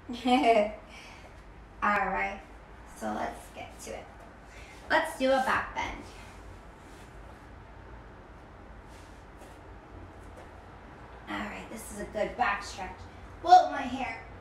Alright, so let's get to it. Let's do a back bend. Alright, this is a good back stretch. Whoa, my hair.